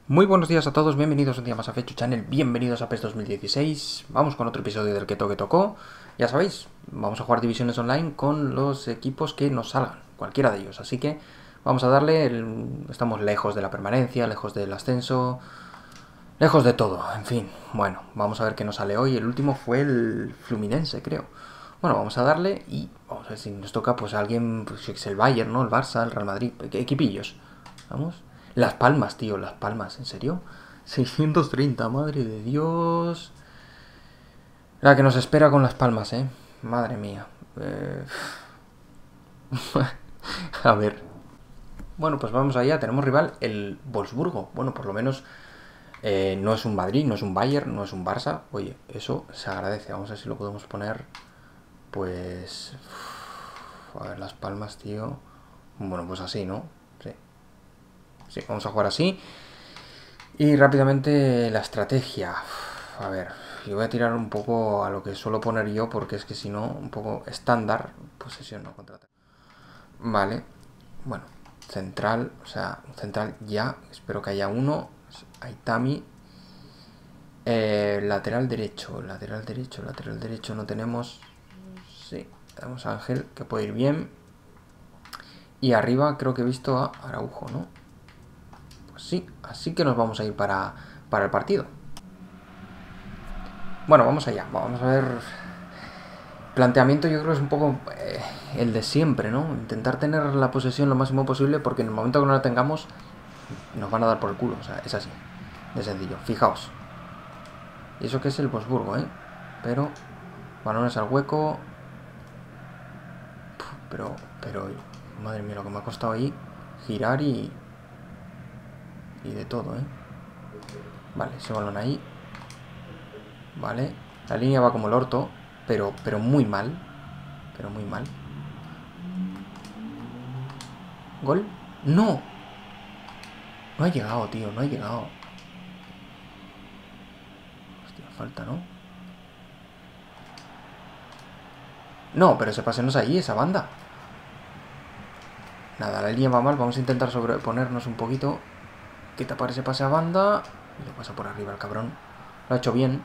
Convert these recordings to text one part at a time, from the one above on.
Muy buenos días a todos, bienvenidos un día más a Fechu Channel, bienvenidos a PES 2016. Vamos con otro episodio del que tocó. Ya sabéis, vamos a jugar divisiones online con los equipos que nos salgan, cualquiera de ellos. Así que vamos a darle, estamos lejos de la permanencia, lejos del ascenso, lejos de todo, en fin. Bueno, vamos a ver qué nos sale hoy. El último fue el Fluminense, creo. Bueno, vamos a darle y vamos a ver si nos toca pues a alguien, pues el Bayern, ¿no? El Barça, el Real Madrid, equipillos. Vamos. Las Palmas, tío, Las Palmas, ¿en serio? 630, madre de Dios. La que nos espera con Las Palmas, madre mía. A ver. Bueno, pues vamos allá, tenemos rival el Wolfsburgo. Bueno, por lo menos no es un Madrid, no es un Bayern, no es un Barça. Oye, eso se agradece. Vamos a ver si lo podemos poner. Pues... A ver, Las Palmas, tío. Bueno, pues así, ¿no? Sí. Sí, vamos a jugar así. Y rápidamente la estrategia. A ver, yo voy a tirar un poco a lo que suelo poner yo, porque es que si no, un poco estándar. Posesión no contrata. Vale. Bueno, central, o sea, central ya. Espero que haya uno. Aitami. Lateral derecho, lateral derecho, lateral derecho no tenemos. Sí, tenemos a Ángel, que puede ir bien. Y arriba creo que he visto a Araujo, ¿no? Pues sí, así que nos vamos a ir para el partido. Bueno, vamos allá, vamos a ver. Planteamiento yo creo que es un poco el de siempre, ¿no? Intentar tener la posesión lo máximo posible, porque en el momento que no la tengamos nos van a dar por el culo, o sea, es así, de sencillo. Fijaos. Y eso que es el Wolfsburgo, pero balones al hueco. Pero, madre mía, lo que me ha costado ahí girar y de todo, Vale, ese balón ahí. Vale, la línea va como el orto, pero muy mal. Pero muy mal. ¿Gol? ¡No! No ha llegado, tío, no ha llegado. Hostia, falta, ¿no? No, pero ese pase no es ahí, esa banda. Nada, la línea va mal, vamos a intentar sobreponernos un poquito. Que tapar ese pase a banda. Y lo pasa por arriba el cabrón. Lo ha hecho bien.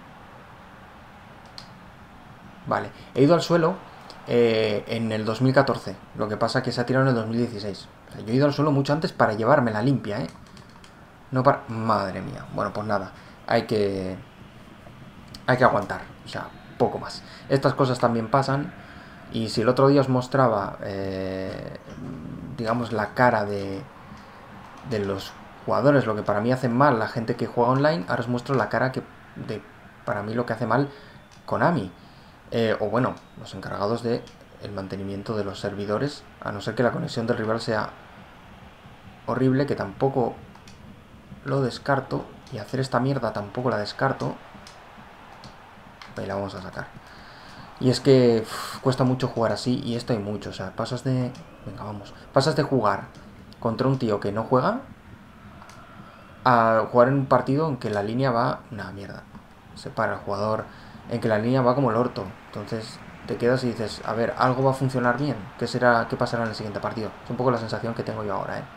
Vale, he ido al suelo en el 2014. Lo que pasa es que se ha tirado en el 2016. O sea, yo he ido al suelo mucho antes para llevármela limpia, No para... Madre mía. Bueno, pues nada. Hay que aguantar. O sea, poco más. Estas cosas también pasan. Y si el otro día os mostraba, digamos, la cara de los jugadores, lo que para mí hace mal la gente que juega online, ahora os muestro la cara que para mí lo que hace mal Konami. O bueno, los encargados de el mantenimiento de los servidores, a no ser que la conexión del rival sea horrible, que tampoco lo descarto, y hacer esta mierda tampoco la descarto. Ahí la vamos a sacar. Y es que cuesta mucho jugar así, y esto hay mucho, o sea, pasas de... Venga, vamos. Pasas de jugar contra un tío que no juega a jugar en un partido en que la línea va... Una mierda. Se para el jugador, en que la línea va como el orto. Entonces te quedas y dices, a ver, algo va a funcionar bien. ¿Qué pasará en el siguiente partido? Es un poco la sensación que tengo yo ahora,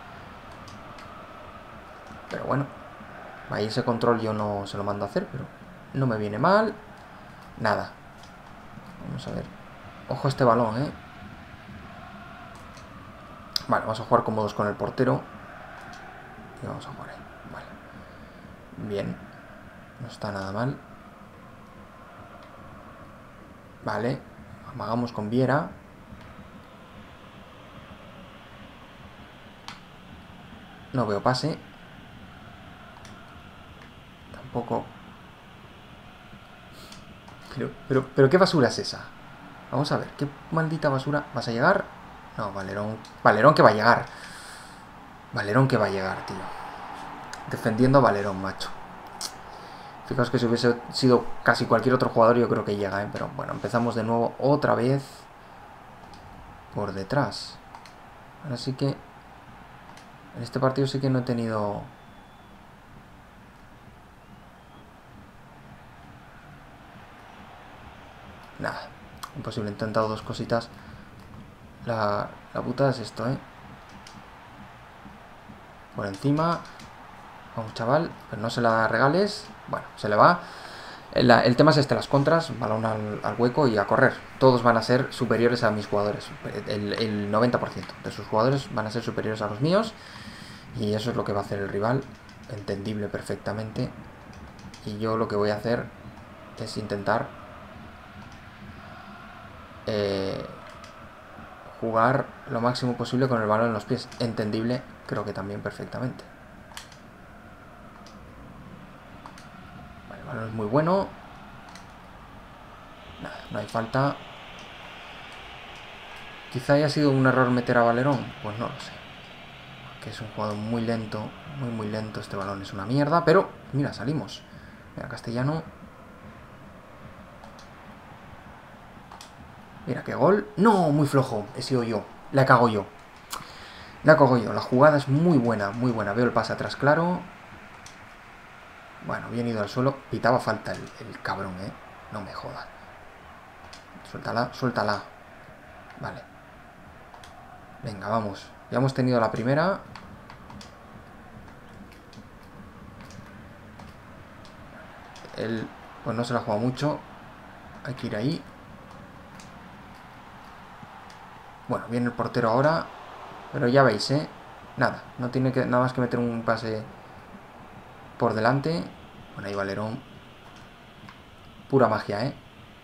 Pero bueno, ahí ese control yo no se lo mando a hacer, pero no me viene mal. Nada. Vamos a ver. Ojo a este balón, Vale, vamos a jugar cómodos con el portero. Y vamos a jugar ahí. Vale. Bien. No está nada mal. Vale. Amagamos con Viera. No veo pase. Tampoco. Pero ¿qué basura es esa? Vamos a ver, ¿qué maldita basura? ¿Vas a llegar? No, Valerón. Valerón que va a llegar. Valerón que va a llegar, tío. Defendiendo a Valerón, macho. Fijaos que si hubiese sido casi cualquier otro jugador yo creo que llega, Pero bueno, empezamos de nuevo otra vez por detrás. Ahora sí que... En este partido sí que no he tenido... Nada. Imposible, he intentado dos cositas. La puta es esto, Por encima. Vamos, chaval, pero no se la regales. Bueno, se le va. El tema es las contras, balón al hueco y a correr. Todos van a ser superiores a mis jugadores. El 90% de sus jugadores van a ser superiores a los míos. Y eso es lo que va a hacer el rival. Entendible perfectamente. Y yo lo que voy a hacer es intentar jugar lo máximo posible con el balón en los pies. Entendible, creo que también perfectamente. Vale, el balón es muy bueno. Nada, no hay falta. Quizá haya sido un error meter a Valerón. Pues no lo sé. Que es un jugador muy lento. Muy lento. Este balón es una mierda. Pero, mira, salimos. Mira, Castellano. Mira, qué gol. No, muy flojo. He sido yo. La cago yo. La cago yo. La jugada es muy buena, muy buena. Veo el pase atrás claro. Bueno, bien ido al suelo. Pitaba falta el cabrón, ¿eh? No me jodas. Suéltala, suéltala. Vale. Venga, vamos. Ya hemos tenido la primera. Él, pues no se la ha jugado mucho. Hay que ir ahí. Bueno, viene el portero ahora. Pero ya veis, ¿eh? Nada, no tiene que, nada más que meter un pase por delante. Bueno, ahí Valerón. Pura magia, ¿eh?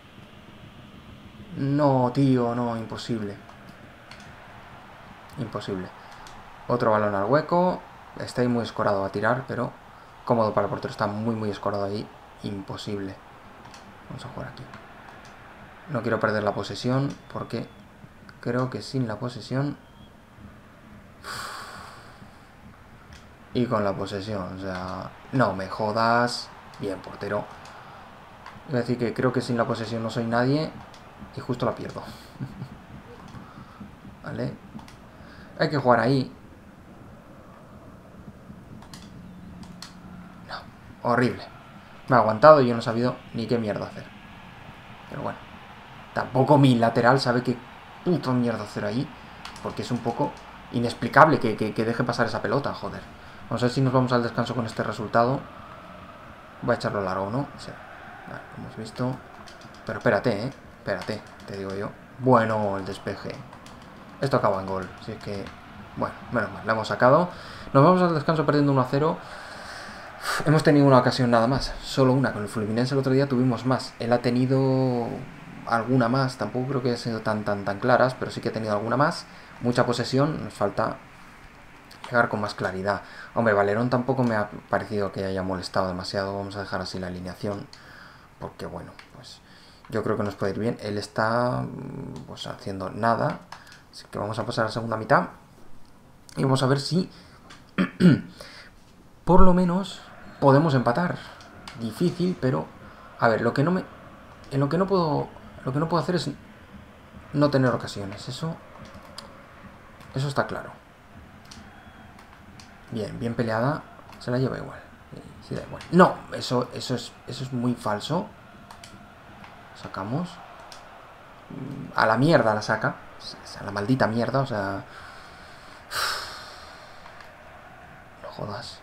No, tío, no, imposible. Imposible. Otro balón al hueco. Está ahí muy escorado a tirar, pero cómodo para el portero. Está muy escorado ahí. Imposible. Vamos a jugar aquí. No quiero perder la posesión porque creo que sin la posesión... Y con la posesión, o sea... No me jodas. Bien, portero. Voy a decir que creo que sin la posesión no soy nadie. Y justo la pierdo. Vale. Hay que jugar ahí. No. Horrible. Me ha aguantado y yo no he sabido ni qué mierda hacer. Pero bueno. Tampoco mi lateral sabe qué puta mierda hacer ahí. Porque es un poco inexplicable que deje pasar esa pelota, joder. Vamos a ver si nos vamos al descanso con este resultado. Voy a echarlo largo, ¿no? Sí. Vale, lo hemos visto. Pero espérate, espérate, te digo yo. Bueno, el despeje. Esto acaba en gol. Así que, bueno, menos mal, la hemos sacado. Nos vamos al descanso perdiendo 1-0. Hemos tenido una ocasión nada más. Solo una. Con el Fluminense el otro día tuvimos más. Él ha tenido alguna más. Tampoco creo que haya sido tan claras, pero sí que ha tenido alguna más. Mucha posesión. Nos falta llegar con más claridad. Hombre, Valerón tampoco me ha parecido que haya molestado demasiado. Vamos a dejar así la alineación. Porque bueno, pues yo creo que nos puede ir bien. Él está pues haciendo nada. Así que vamos a pasar a la segunda mitad. Y vamos a ver si por lo menos podemos empatar. Difícil, pero a ver, lo que no puedo hacer es no tener ocasiones. Eso está claro. Bien peleada. Se la lleva igual. Sí, da igual. No, eso es muy falso. Sacamos. A la mierda la saca. A la maldita mierda, o sea... No jodas.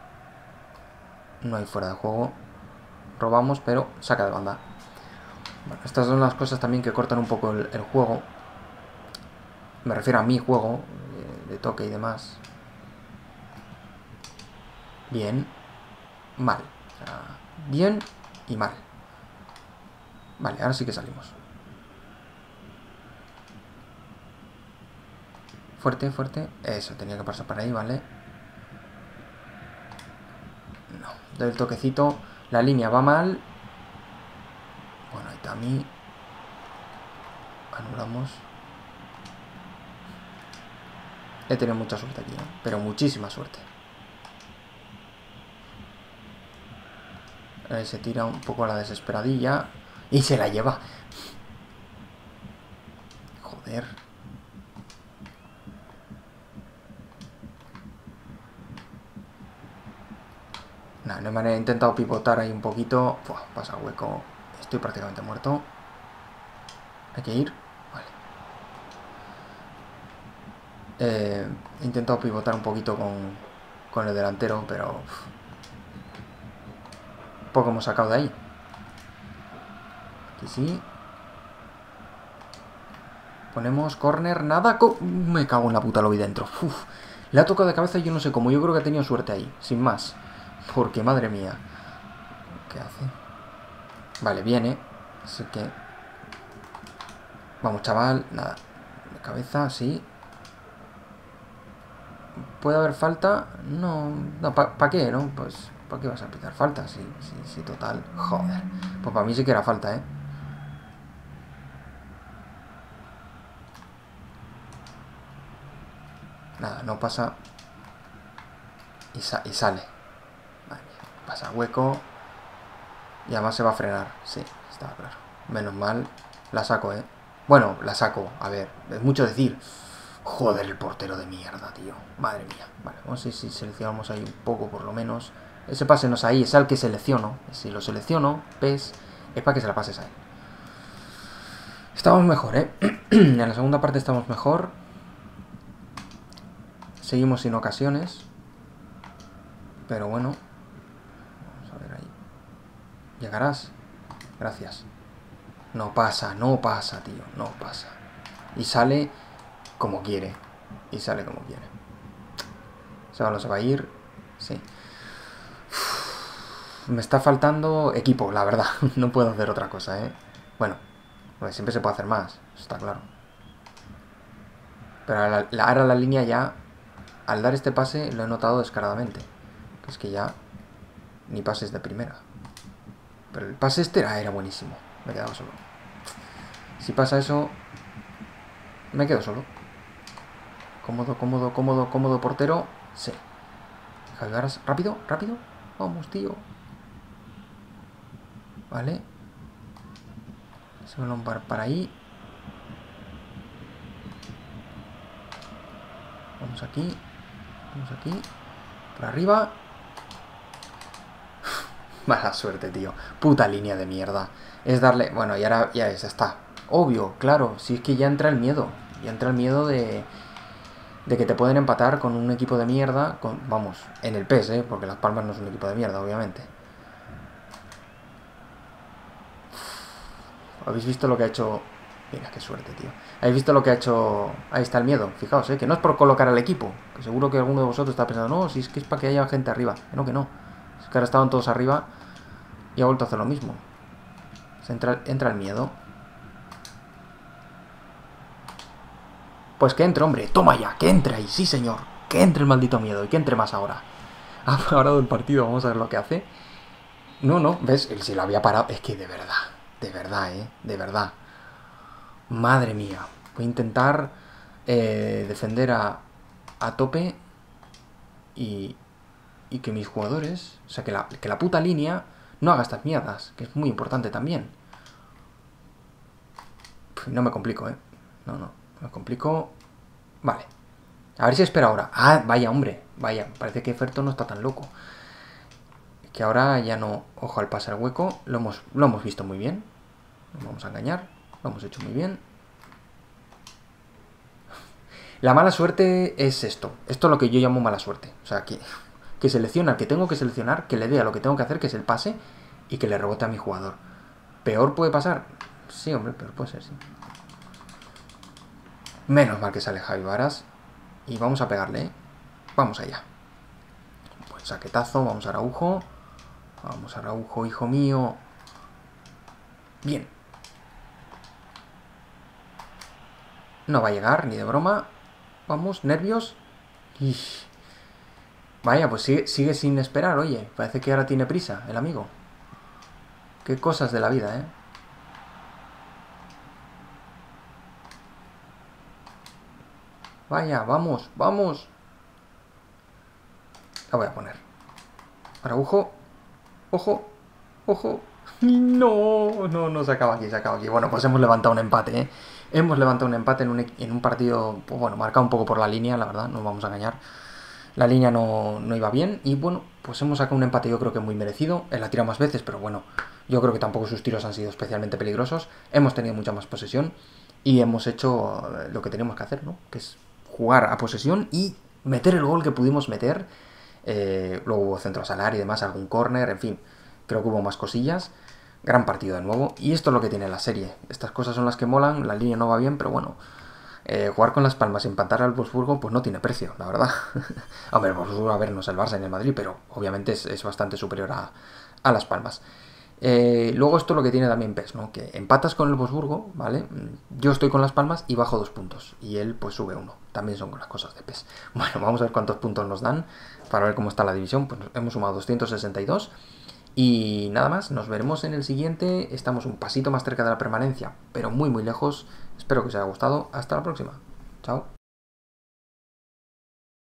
No hay fuera de juego. Robamos, pero saca de banda. Bueno, estas son las cosas también que cortan un poco el juego. Me refiero a mi juego, de toque y demás. Bien. Mal. O sea, bien y mal. Vale, ahora sí que salimos. Fuerte. Eso, tenía que pasar para ahí, ¿vale? No, doy el toquecito. La línea va mal. Bueno, ahí está a mí. Anulamos. He tenido mucha suerte aquí, ¿eh? Pero muchísima suerte. Se tira un poco a la desesperadilla. Y se la lleva. Joder. Nada, no me he intentado pivotar ahí un poquito. Pua, pasa hueco. Estoy prácticamente muerto. Hay que ir. Vale. He intentado pivotar un poquito con el delantero, pero poco hemos sacado de ahí. Aquí sí. Ponemos córner, nada. Me cago en la puta, lo vi dentro. Uf. Le ha tocado de cabeza y yo no sé cómo. Yo creo que ha tenido suerte ahí, sin más. Porque, madre mía. ¿Qué hace? Vale, viene. Así que... Vamos, chaval. Nada. De cabeza, sí. ¿Puede haber falta? No. No, ¿para qué, no? Pues, ¿para qué vas a pitar falta? Sí, sí, sí, total. Joder. Pues para mí sí que era falta, ¿eh? Nada, no pasa. Y sale. Madre mía. Pasa hueco. Y además se va a frenar. Sí, está claro. Menos mal. La saco, ¿eh? Bueno, la saco. A ver, es mucho decir. Joder, el portero de mierda, tío. Madre mía. Vale, vamos a ver si seleccionamos ahí un poco, por lo menos. Ese pase no es ahí, es al que selecciono. Si lo selecciono, es para que se la pases a él. Estamos mejor, ¿eh? En la segunda parte estamos mejor. Seguimos sin ocasiones. Pero bueno. Vamos a ver ahí. Llegarás. Gracias. No pasa, tío. No pasa. Y sale como quiere. Y sale como quiere. Ese balón se va a ir. Sí. Me está faltando equipo, la verdad. No puedo hacer otra cosa, ¿eh? Bueno, pues siempre se puede hacer más. Está claro. Pero ahora la línea ya... Al dar este pase lo he notado descaradamente. Que es que ya... Ni pases de primera. Pero el pase este era buenísimo. Me he quedado solo. Si pasa eso... Me quedo solo. Cómodo portero. Sí. Javivaras, rápido. Vamos, tío. Vale. Ese balón para ahí. Vamos aquí. Por arriba. Mala suerte, tío. Puta línea de mierda. Es darle... Bueno, y ahora ya está. Obvio, claro. Si es que ya entra el miedo. Ya entra el miedo de que te pueden empatar con un equipo de mierda. Vamos, en el PES, ¿eh? Porque Las Palmas no es un equipo de mierda, obviamente. ¿Habéis visto lo que ha hecho? Mira, qué suerte, tío. ¿Habéis visto lo que ha hecho? Ahí está el miedo. Fijaos, que no es por colocar al equipo. Que seguro que alguno de vosotros está pensando, no, si es que es para que haya gente arriba. Que no. Es que ahora estaban todos arriba y ha vuelto a hacer lo mismo. Entra el miedo. Pues que entre, hombre. Toma ya, que entre ahí, sí, señor. Que entre el maldito miedo y que entre más ahora. Ha parado el partido, vamos a ver lo que hace. No, ¿ves? Él sí lo había parado. Es que de verdad, de verdad. Madre mía. Voy a intentar defender a tope y que mis jugadores, o sea, que la puta línea no haga estas mierdas, que es muy importante también. No me complico, No me complico. Vale. A ver si espera ahora. Ah, vaya, hombre. Vaya, parece que Ferto no está tan loco. Que ahora ya no... Ojo al pase al hueco. Lo hemos visto muy bien. No vamos a engañar. Lo hemos hecho muy bien. La mala suerte es esto. Esto es lo que yo llamo mala suerte. O sea, que selecciona al que tengo que seleccionar, que le dé a lo que tengo que hacer, que es el pase, y que le rebote a mi jugador. ¿Peor puede pasar? Sí, hombre, pero puede ser, sí. Menos mal que sale Javi Varas. Y vamos a pegarle, ¿eh? Vamos allá. Buen saquetazo, vamos a Araujo. Vamos a Araujo, hijo mío. Bien. No va a llegar, ni de broma. Vamos, nervios. Ish. Vaya, pues sigue sin esperar, oye. Parece que ahora tiene prisa, el amigo. Qué cosas de la vida, ¿eh? Vaya, vamos. La voy a poner. Araujo. Ojo. No, se acaba aquí. Bueno, pues hemos levantado un empate, ¿eh? Hemos levantado un empate en un partido, pues bueno, marcado un poco por la línea, la verdad, no vamos a engañar. La línea no iba bien y bueno, pues hemos sacado un empate, yo creo que muy merecido. Él ha tirado más veces, pero bueno, yo creo que tampoco sus tiros han sido especialmente peligrosos. Hemos tenido mucha más posesión y hemos hecho lo que teníamos que hacer, ¿no? Que es jugar a posesión y meter el gol que pudimos meter Luego hubo centros al área y demás, algún córner, en fin, creo que hubo más cosillas. Gran partido de nuevo. Y esto es lo que tiene la serie. Estas cosas son las que molan, la línea no va bien, pero bueno. Jugar con Las Palmas y empatar al Wolfsburgo, pues no tiene precio, la verdad. Hombre, el Wolfsburgo, a ver, no es el Barça ni el Madrid, pero obviamente es bastante superior a Las Palmas. Luego esto es lo que tiene también PES, ¿no? Que empatas con el Wolfsburgo, ¿vale? Yo estoy con Las Palmas y bajo 2 puntos. Y él pues sube 1. También son las cosas de PES. Bueno, vamos a ver cuántos puntos nos dan para ver cómo está la división. Pues hemos sumado 262. Y nada más, nos veremos en el siguiente. Estamos un pasito más cerca de la permanencia, pero muy muy lejos. Espero que os haya gustado. Hasta la próxima. Chao.